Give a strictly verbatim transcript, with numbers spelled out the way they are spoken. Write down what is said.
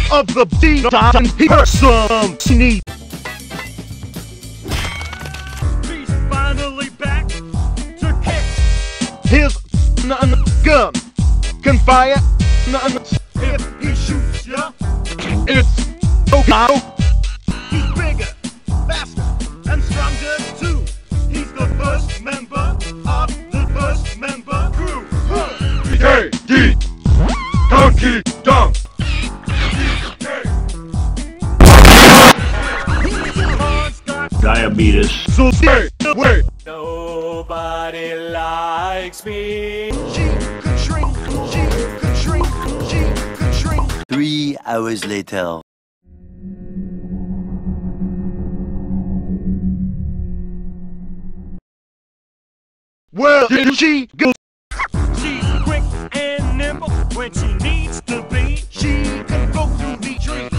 of the beat and person sneak. He's finally back to kick. His n n gun can fire n n If he shoots ya, it's okay. he's bigger, faster, and stronger too. He's the first member of the first member crew. K D Donkey Dong. Diabetes. So stay away. Nobody likes me. She could shrink, she could shrink, she could shrink. Three hours later. Where did she go? She's quick and nimble when she needs to be. She can go through the trees.